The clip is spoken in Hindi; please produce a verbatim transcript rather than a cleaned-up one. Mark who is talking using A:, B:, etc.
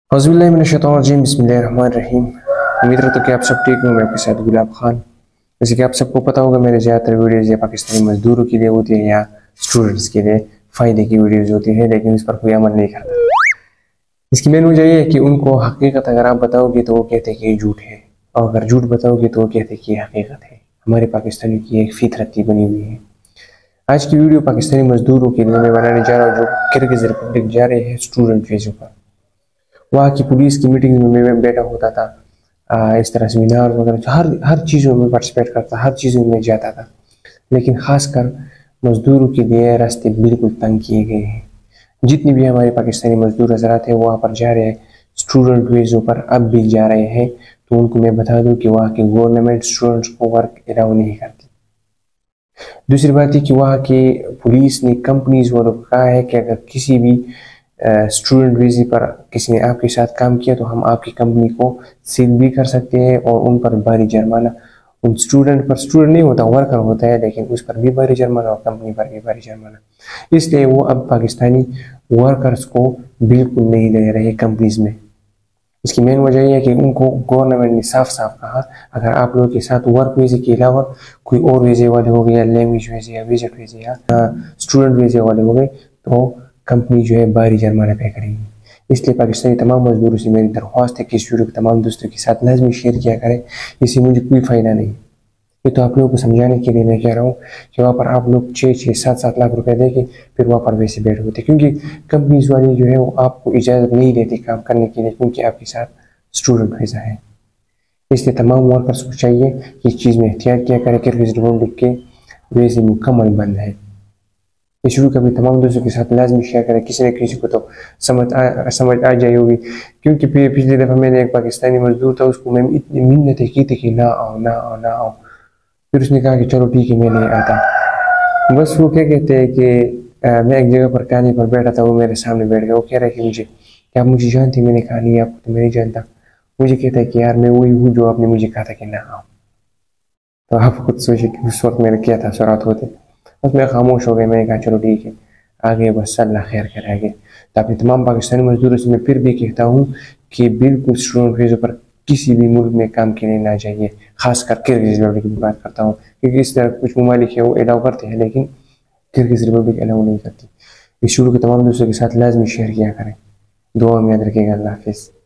A: औज़ुबिल्लाहिमिनश्शैतानिर्रजीम बिस्मिल्लाहिर्रहमानिर्रहीम। उम्मीद करता हूँ कि आप सब ठीक होंगे। आपके साथ गुलाब खान। जैसे कि आप सबको पता होगा, मेरे ज़्यादातर वीडियोज़ या पाकिस्तानी मजदूरों के लिए होती है या स्टूडेंट्स के लिए फ़ायदे की वीडियोज़ होती है, लेकिन इस पर कोई अमल नहीं करता। इसकी मेन वजह ये है कि उनको हकीकत अगर आप बताओगे तो वो कहते हैं कि ये झूठ है, और अगर झूठ बताओगे तो वो कहते हैं कि ये हकीकत है। हमारे पाकिस्तानियों की एक फितरत ही बनी हुई है। आज की वीडियो पाकिस्तानी मजदूरों के लिए मैं बनाने जा रहा हूँ, जो किर्गिज़ रिपब्लिक जा रहे हैं स्टूडेंट वीज़ों पर। वहाँ की पुलिस की मीटिंग में मैं बैठा होता था, आ, इस तरह सेमिनार वगैरह हर हर चीज़ों में पार्टिसिपेट करता, हर चीज़ों में जाता था। लेकिन ख़ासकर मज़दूरों के लिए रास्ते बिल्कुल तंग किए गए हैं। जितनी भी हमारे पाकिस्तानी मजदूर हजरात हैं वहाँ पर जा रहे हैं स्टूडेंट वीज़ों पर, अब भी जा रहे हैं, तो उनको मैं बता दूँ कि वहाँ की गवर्नमेंट स्टूडेंट्स को वर्क अलाउ नहीं करती। दूसरी बात है कि वहाँ की पुलिस ने कंपनीज वालों को कहा है कि अगर किसी भी स्टूडेंट वीज़े पर किसी ने आपके साथ काम किया तो हम आपकी कंपनी को सील भी कर सकते हैं और उन पर भारी जुर्माना, उन स्टूडेंट पर, स्टूडेंट नहीं होता वर्कर होता है, लेकिन उस पर भी भारी जुर्माना और कंपनी पर भी भारी जुर्माना। इसलिए वो अब पाकिस्तानी वर्कर्स को बिल्कुल नहीं ले रहे कंपनीज में। इसकी मेन वजह यह है कि उनको गवर्नमेंट ने साफ साफ कहा, अगर आप लोगों के साथ वर्क वीज़े के अलावा कोई और वीज़े वाले हो गए या लैंग्वेज वीज़े या विजिट वीज़े या स्टूडेंट वीज़े वाले हो गए तो कंपनी जो है भारी जुर्माना पे करेगी। इसलिए पाकिस्तानी तमाम मजदूरों से मेरी दरख्वास्त है कि इस वीडियो को तमाम दोस्तों के साथ लाजमी शेयर किया करें। इससे मुझे कोई फ़ायदा नहीं, ये तो आप लोगों को समझाने के लिए मैं कह रहा हूँ कि वहाँ पर आप लोग छः छः सात सात लाख रुपए देके फिर वहाँ पर वैसे बैठ होते, क्योंकि कंपनीज वाली जो है वो आपको इजाज़त नहीं देती काम करने के लिए, क्योंकि आपके साथ स्टूडेंट वीज़ा है। इसलिए तमाम वर्कर्स को चाहिए कि इस चीज़ में एहतियात किया करें। किर्गिज़ रिपब्लिक के वीज़े मुकम्मल बंद है। इस वीडियो को भी तमाम दोस्तों के साथ लाजमी शेयर करें, किसी न किसी को तो समझ आ समझ आ जाए होगी। क्योंकि पिछली दफ़ा मैंने एक पाकिस्तानी मजदूर था, उसको मैं इतनी मिन्नतें की थी कि ना आओ ना आओ ना आओ, फिर उसने कहा कि चलो ठीक है मैं नहीं आता। बस वो क्या कहते हैं कि आ, मैं एक जगह पर कहने पर बैठा था, वो मेरे सामने बैठ गया। वो कह रहा है कि मुझे क्या, आप मुझे जानती? मैंने कहा नहीं, आपको तो मैं नहीं जानता। मुझे कहता है कि यार मैं वही हूँ जो आपने मुझे कहा था कि ना आओ। तो आप खुद सोचिए कि उस वक्त मैंने क्या तासुरात होते। बस मैं खामोश हो गया। मैंने कहा चलो ठीक है, आगे बस अल्लाह खैर करे आगे। तो अपने तमाम पाकिस्तानी मजदूरों से मैं फिर भी कहता हूँ कि बिल्कुल स्टूडेंट वीज़ों पर किसी भी मुल्क में काम के लिए ना जाइए। खासकर किर्गिज़ रिपब्लिक की बात करता हूँ, क्योंकि इस तरह कुछ ममालिक है वो अलाउ करते हैं, लेकिन किर्गिज़ रिपब्लिक अलाउ नहीं करती। इस वीडियो को तमाम दोस्तों के साथ लाजमी शेयर किया करें। दुआ में याद रखिएगा। अल्लाह हाफिज़।